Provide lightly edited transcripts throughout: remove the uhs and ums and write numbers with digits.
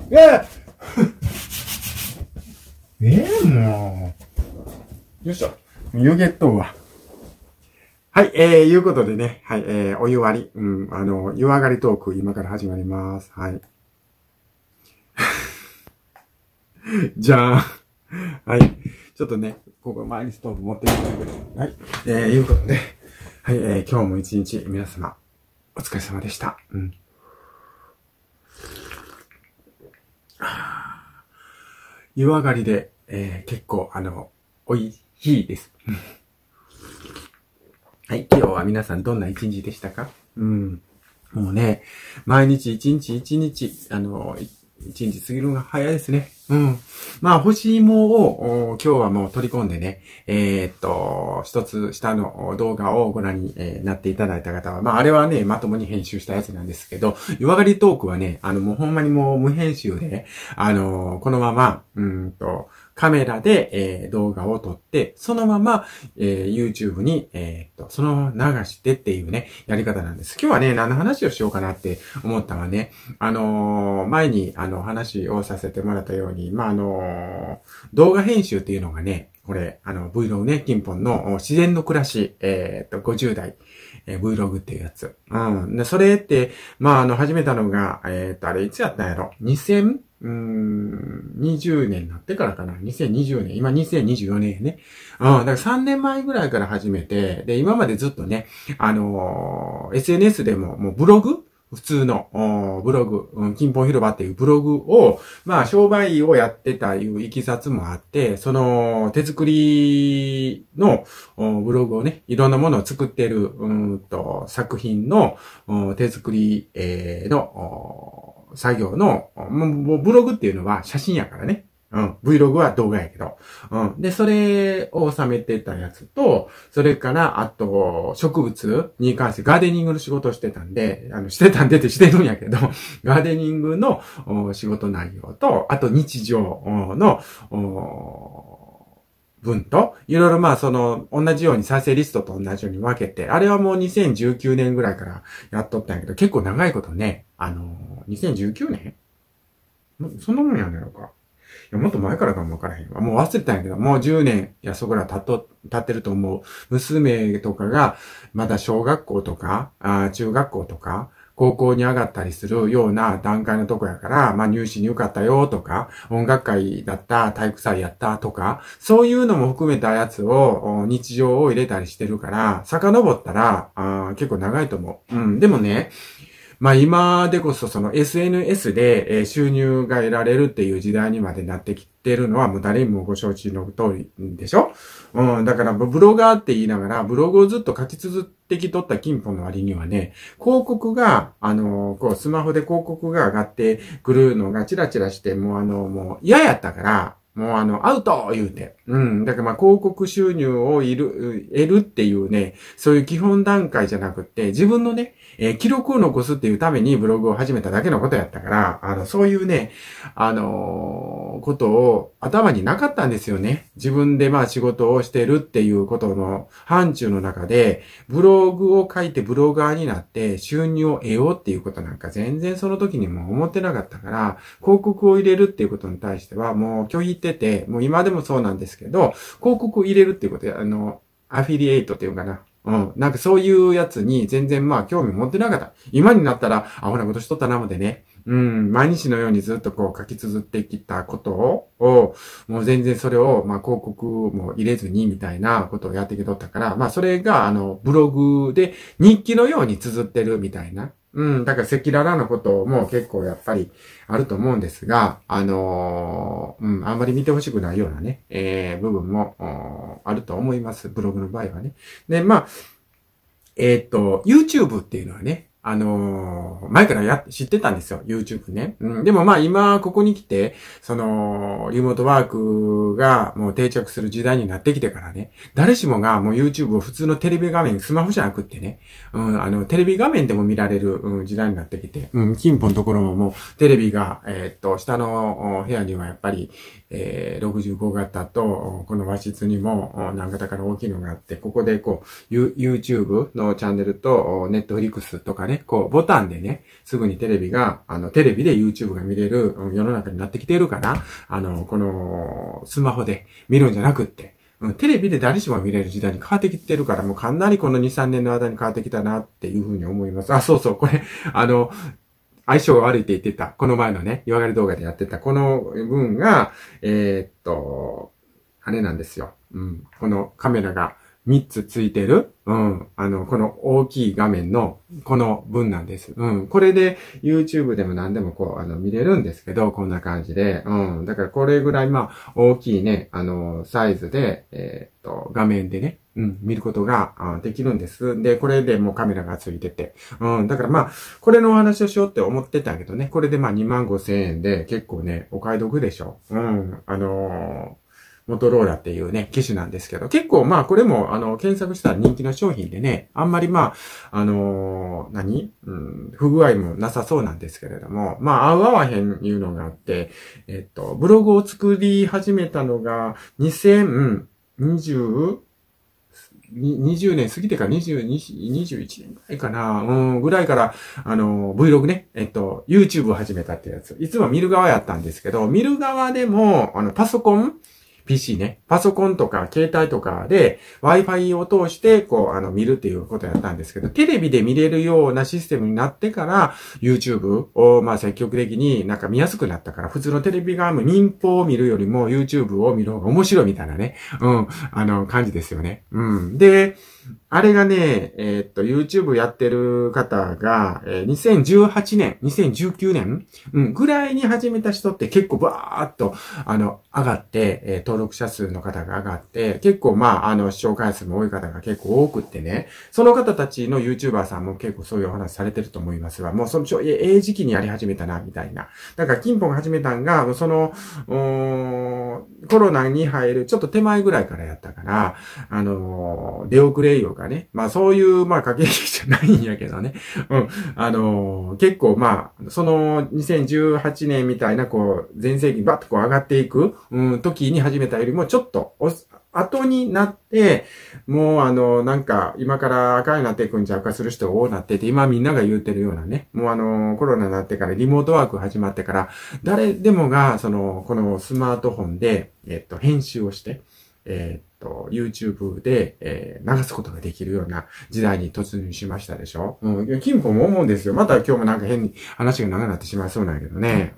もう。よいしょ。湯気っとうわ。はい、いうことでね、はい、お湯割り、湯上がりトーク、今から始まります。はい。じゃあ、はい。ちょっとね、ここ前にストーブ持ってきたけど、はい。いうことで、はい、今日も一日皆様、お疲れ様でした。湯上がりで、結構、美味しいです。はい、今日は皆さんどんな一日でしたか？もうね、毎日一日、一日過ぎるのが早いですね。まあ、干し芋を、今日はもう取り込んでね、一つ下の動画をご覧に、なっていただいた方は、まあ、あれはね、まともに編集したやつなんですけど、湯上がりトークはね、もうほんまにもう無編集で、このまま、カメラで、動画を撮って、そのまま、YouTube に、そのまま流してっていうね、やり方なんです。今日はね、何の話をしようかなって思ったのはね、前に、話をさせてもらったように、まあ、動画編集っていうのがね、これ、Vlog ね、金本の自然の暮らし、50代、Vlog っていうやつ。で、それって、まあ、始めたのが、あれ、いつやったんやろ？ 2020年になってからかな。2020年。今2024年やね。だから3年前ぐらいから始めて、で、今までずっとね、SNS でも、もうブログ普通のブログ、金本広場っていうブログを、まあ、商売をやってたいういきさつもあって、その、手作りのブログをね、いろんなものを作ってる、作品の手作り、の作業の、もうブログっていうのは写真やからね。Vlog は動画やけど。で、それを収めてたやつと、それから、あと、植物に関してガーデニングの仕事をしてたんで、してるんやけど、ガーデニングの仕事内容と、あと日常の文と、いろいろまあ同じように再生リストと同じように分けて、あれはもう2019年ぐらいからやっとったんやけど、結構長いことね、2019年そんなもんやねんのか。いや、もっと前からかもわからへんわ。もう忘れたんやけど、もう10年、いや、そこら経ってると思う。娘とかが、まだ小学校とか、中学校とか、高校に上がったりするような段階のとこやから、まあ入試に受かったよとか、音楽会だった、体育祭やったとか、そういうのも含めたやつを、日常を入れたりしてるから、遡ったら、結構長いと思う。でもね、まあ今でこそその SNS で収入が得られるっていう時代にまでなってきてるのはもう誰にもご承知の通りでしょ？だからブロガーって言いながらブログをずっと書き続ってきとった金本の割にはね、広告が、こうスマホで広告が上がってくるのがチラチラしてもう嫌やったから、もうアウト言うて。だからまあ広告収入を得るっていうね、そういう基本段階じゃなくって、自分のね、記録を残すっていうためにブログを始めただけのことやったから、そういうね、ことを頭になかったんですよね。自分でまあ仕事をしてるっていうことの範疇の中で、ブログを書いてブロガーになって収入を得ようっていうことなんか全然その時にも思ってなかったから、広告を入れるっていうことに対してはもう拒否ってて、もう今でもそうなんですけど、広告を入れるっていうことで、アフィリエイトっていうかな。なんかそういうやつに全然まあ興味持ってなかった。今になったら、アホなことしとったなのでね。毎日のようにずっとこう書き綴ってきたことを、もう全然それを、まあ広告も入れずにみたいなことをやってきとったから、まあそれがブログで日記のように綴ってるみたいな。だから赤裸々なことも結構やっぱりあると思うんですが、あんまり見てほしくないようなね、部分もあると思います。ブログの場合はね。で、まあ、YouTube っていうのはね、前から知ってたんですよ、YouTube ね。でもまあ今、ここに来て、リモートワークがもう定着する時代になってきてからね、誰しもがもう YouTube を普通のテレビ画面、スマホじゃなくってね、テレビ画面でも見られる、時代になってきて、金本のところももうテレビが、下の部屋にはやっぱり、65型と、この和室にも何型から大きいのがあって、ここでこう、YouTube のチャンネルと、Netflix とかね、 ね、こう、ボタンでね、すぐにテレビで YouTube が見れる世の中になってきてるから、この、スマホで見るんじゃなくって、テレビで誰しも見れる時代に変わってきてるから、もうかなりこの2、3年の間に変わってきたなっていうふうに思います。あ、そうそう、これ、相性が悪いって言ってた、この前のね、湯上がり動画でやってた、この分が、あれなんですよ。このカメラが3つついてる、この大きい画面のこの分なんです。これで YouTube でも何でもこう、見れるんですけど、こんな感じで。だからこれぐらい、まあ、大きいね、サイズで、画面でね、見ることができるんです。で、これでもうカメラがついてて。だからまあ、これのお話をしようって思ってたけどね、これでまあ25,000円で結構ね、お買い得でしょ。モトローラっていうね、機種なんですけど、結構まあこれも検索したら人気の商品でね、あんまりまあ、不具合もなさそうなんですけれども、まあ合う合わへんいうのがあって、ブログを作り始めたのが2020年過ぎてから21年ぐらいかな、ぐらいから、Vlog ね、YouTube を始めたってやつ。いつも見る側やったんですけど、見る側でも、パソコンPC ね。パソコンとか携帯とかで Wi-Fi を通してこう見るっていうことをやったんですけど、テレビで見れるようなシステムになってから YouTube をまあ積極的になんか見やすくなったから、普通のテレビ側も民放を見るよりも YouTube を見る方が面白いみたいなね、感じですよね。で、あれがね、YouTube やってる方が、2018年、2019年、ぐらいに始めた人って結構バーっと、上がって、登録者数の方が上がって、結構まあ、視聴回数も多い方が結構多くってね、その方たちの YouTuber さんも結構そういうお話されてると思いますが、もうその時期にやり始めたな、みたいな。だから、金本が始めたんが、その、コロナに入るちょっと手前ぐらいからやったから、出遅れようがね。まあそういう、まあ駆け引きじゃないんやけどね。結構まあ、その2018年みたいなこう、全盛期にバッとこう上がっていく、時に始めたよりもちょっと後になって、もうなんか、今から赤になっていくんちゃうかする人が多くなってて、今みんなが言うてるようなね、もうコロナになってから、リモートワーク始まってから、誰でもが、このスマートフォンで、編集をして、YouTube で、流すことができるような時代に突入しましたでしょ。金本も思うんですよ。また今日もなんか変に話が長くなってしまいそうなんやけどね。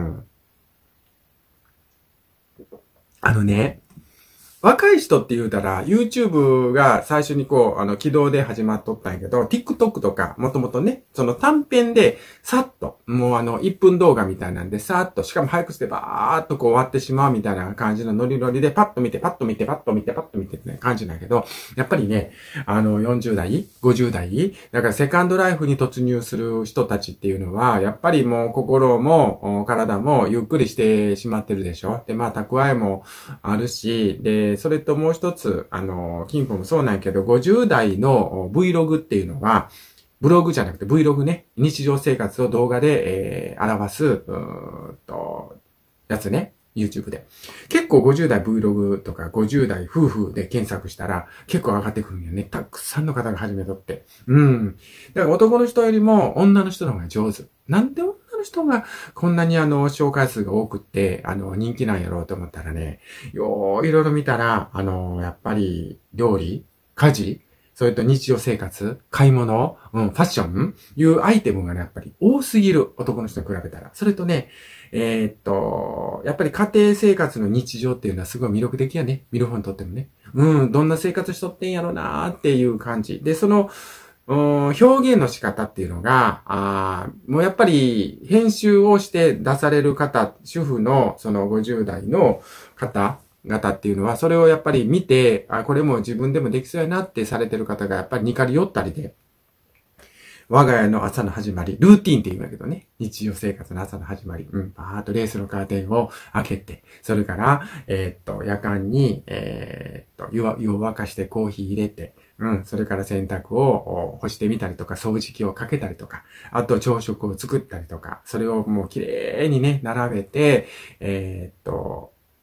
若い人って言うたら、YouTube が最初にこう、起動で始まっとったんやけど、TikTok とか、もともとね、その短編で、さっと、もう1分動画みたいなんで、さっと、しかも早くしてバーっとこう終わってしまうみたいな感じのノリノリで、パッと見て、パッと見て、パッと見て、パッと見てって感じなんやけど、やっぱりね、40代、50代、だからセカンドライフに突入する人たちっていうのは、やっぱりもう心も体もゆっくりしてしまってるでしょ。で、まあ、蓄えもあるし、で、それともう一つ、金本もそうなんやけど、50代の Vlog っていうのは、ブログじゃなくて Vlog ね、日常生活を動画で、表す、やつね、YouTube で。結構50代 Vlog とか50代夫婦で検索したら結構上がってくるんよね。たくさんの方が始めとって。だから男の人よりも女の人の方が上手。なんで女の人がこんなに紹介数が多くって、人気なんやろうと思ったらね、いろいろ見たら、やっぱり料理、家事、それと日常生活、買い物、ファッション、いうアイテムがね、やっぱり多すぎる。男の人に比べたら。それとね、やっぱり家庭生活の日常っていうのはすごい魅力的やね。見る方にとってもね。どんな生活しとってんやろなーっていう感じ。で、その、表現の仕方っていうのが、もうやっぱり編集をして出される方、主婦のその50代の方々っていうのは、それをやっぱり見て、これも自分でもできそうやなってされてる方がやっぱり似かり寄ったりで、我が家の朝の始まり、ルーティーンって言うんだけどね。日常生活の朝の始まり。バーっとレースのカーテンを開けて、それから、夜間に、湯を沸かしてコーヒー入れて、それから洗濯を干してみたりとか、掃除機をかけたりとか、あと朝食を作ったりとか、それをもう綺麗にね、並べて、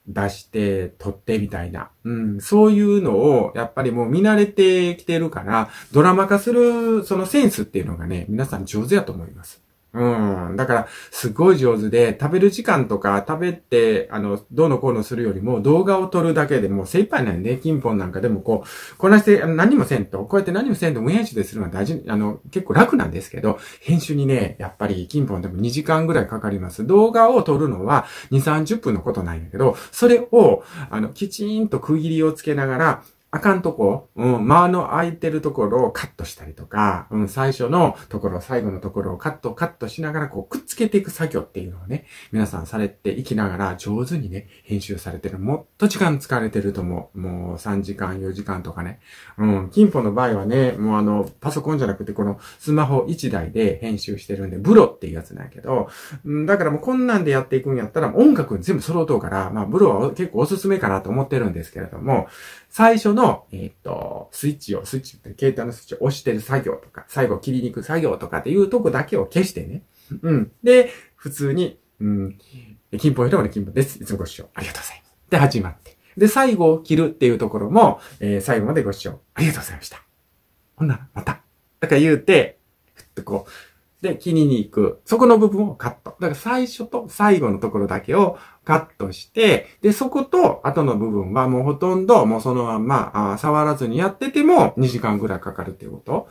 出して、撮ってみたいな。うん、そういうのを、やっぱりもう見慣れてきてるから、ドラマ化する、そのセンスっていうのがね、皆さん上手やと思います。うん。だから、すごい上手で、食べる時間とか、食べて、どうのこうのするよりも、動画を撮るだけでもう精一杯なんで、キンポンなんかでもこう、こなして、何もせんと、こうやって何もせんと無編集でするのは大事、結構楽なんですけど、編集にね、やっぱり、キンポンでも2時間ぐらいかかります。動画を撮るのは2、30分のことなんやけど、それを、きちんと区切りをつけながら、あかんとこ、間の空いてるところをカットしたりとか、最初のところ、最後のところをカットしながら、こう、くっつけていく作業っていうのをね、皆さんされていきながら、上手にね、編集されてる。もっと時間使われてると思う。もう3時間、4時間とかね。キンポの場合はね、もうパソコンじゃなくて、このスマホ1台で編集してるんで、ブロっていうやつなんやけど、だからもうこんなんでやっていくんやったら、音楽全部揃うとうから、まあ、ブロは結構おすすめかなと思ってるんですけれども、最初の、スイッチって携帯のスイッチを押してる作業とか、最後切りに行く作業とかっていうとこだけを消してね。で、普通に、金本ひろの金本です。いつもご視聴ありがとうございます。で、始まって。で、最後を切るっていうところも、最後までご視聴ありがとうございました。ほんなら、また。だから言うて、ふっとこう、で、切りに行く。そこの部分をカット。だから最初と最後のところだけをカットして、で、そこと後の部分はもうほとんどもうそのまんま触らずにやってても2時間ぐらいかかるっていうこと。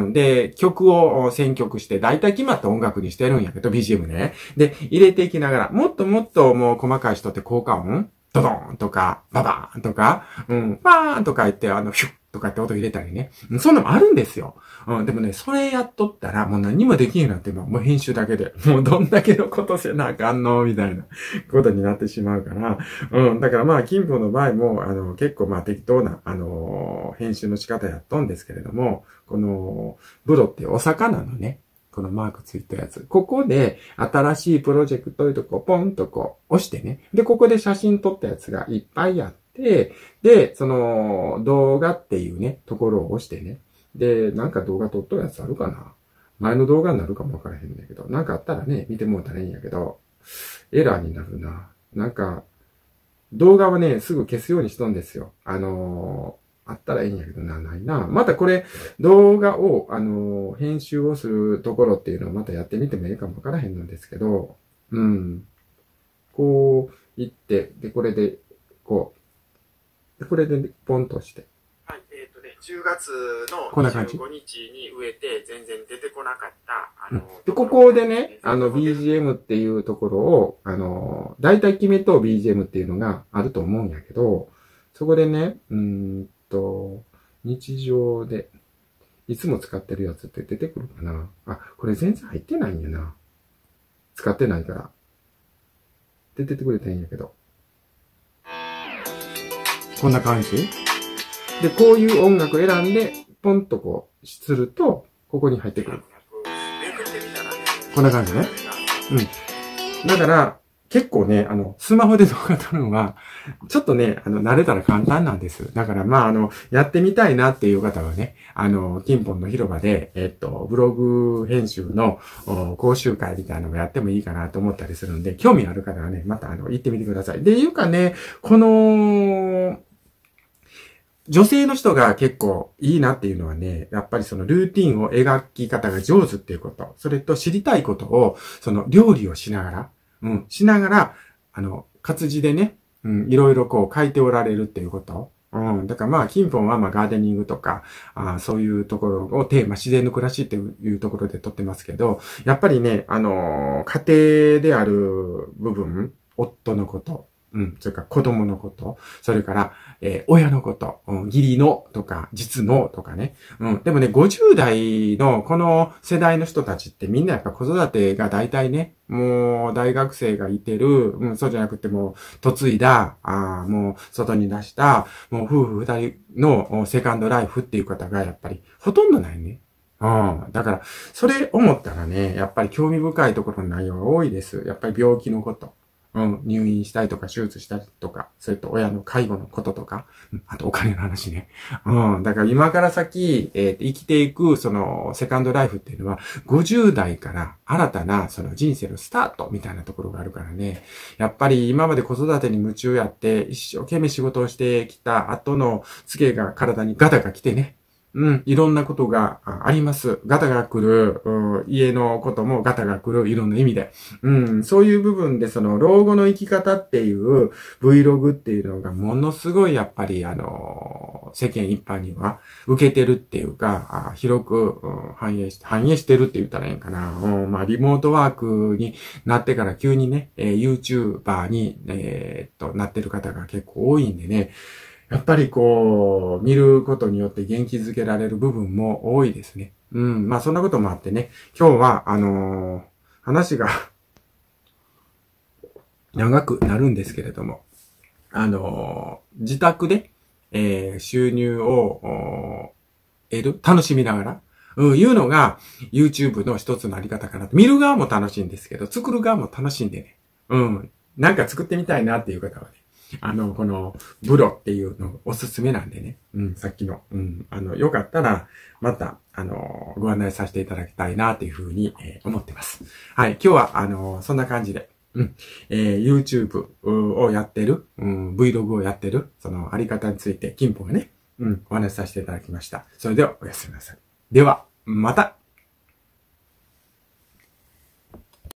で、曲を選曲して、だいたい決まった音楽にしてるんやけど、BGM ね。で、入れていきながら、もっともっともう細かい人って効果音ドドーンとか、ババーンとか、バーンとか言って、ヒュッとかって音入れたりね。そんなのもあるんですよ。でもね、それやっとったら、もう何もできんようになってもう編集だけで、もうどんだけのことせなあかんの、みたいなことになってしまうから、だからまあ、金峰の場合も、結構まあ適当な、編集の仕方やっとんですけれども、この、ブロっていうお魚のね、このマークついたやつ。ここで新しいプロジェクトというとこポンとこう押してね。で、ここで写真撮ったやつがいっぱいあって、で、その動画っていうね、ところを押してね。で、なんか動画撮っとるやつあるかな？前の動画になるかもわからへんんだけど、なんかあったらね、見てもらったらいいんやけど、エラーになるな。なんか、動画はね、すぐ消すようにしとんですよ。あったらいいんやけどな、ないな。またこれ、動画を、編集をするところっていうのをまたやってみてもいいかもわからへんのですけど、こう、行って、で、これで、こう、でこれでポンとして。はい、10月の25日に植えて全然出てこなかった、で、ここでね、BGM っていうところを、大体決めと BGM っていうのがあると思うんやけど、そこでね、日常で、いつも使ってるやつって出てくるかな？あ、これ全然入ってないんやな。使ってないから。出ててくれたらいいんやけど。こんな感じで、こういう音楽選んで、ポンとこう、すると、ここに入ってくる。こんな感じね。だから、結構ね、スマホで動画撮るのは、ちょっとね、慣れたら簡単なんです。だからまあ、やってみたいなっていう方はね、金本の広場で、ブログ編集の講習会みたいなのをやってもいいかなと思ったりするんで、興味ある方はね、また行ってみてください。で、いうかね、この、女性の人が結構いいなっていうのはね、やっぱりそのルーティンを描き方が上手っていうこと。それと知りたいことを、その料理をしながら、活字でね、いろいろこう書いておられるっていうこと。だからまあ、金本はまあガーデニングとか、そういうところをテーマ、自然の暮らしっていうところで撮ってますけど、やっぱりね、家庭である部分、夫のこと、それから子供のこと、それから、親のこと、義理のとか、実のとかね。でもね、50代のこの世代の人たちってみんなやっぱ子育てが大体ね、もう大学生がいてる、そうじゃなくても嫁いだ、もう外に出した、もう夫婦二人のセカンドライフっていう方がやっぱりほとんどないね。だから、それ思ったらね、やっぱり興味深いところの内容が多いです。やっぱり病気のこと。 入院したりとか、手術したりとか、それと親の介護のこととか、あとお金の話ね。だから今から先、生きていく、その、セカンドライフっていうのは、50代から新たな、その人生のスタートみたいなところがあるからね。やっぱり今まで子育てに夢中やって、一生懸命仕事をしてきた後の、ツケが体にガタが来てね。いろんなことがあります。ガタが来る、家のこともガタが来る、いろんな意味で。そういう部分で、その、老後の生き方っていう Vlog っていうのがものすごいやっぱり、世間一般には受けてるっていうか、広く、反映してるって言ったらいいんかな。リモートワークになってから急にね、YouTuber に、なってる方が結構多いんでね。やっぱりこう、見ることによって元気づけられる部分も多いですね。そんなこともあってね、今日は、話が長くなるんですけれども、自宅で、収入を得る、楽しみながら、いうのが YouTube の一つのあり方かなと。見る側も楽しいんですけど、作る側も楽しんでね。なんか作ってみたいなっていう方はね、この、ブロっていうのおすすめなんでね。さっきの。よかったら、また、ご案内させていただきたいなというふうに、思ってます。はい。今日は、そんな感じで、YouTube をやってる、Vlog をやってる、そのあり方について、金歩がね、お話しさせていただきました。それでは、おやすみなさい。では、また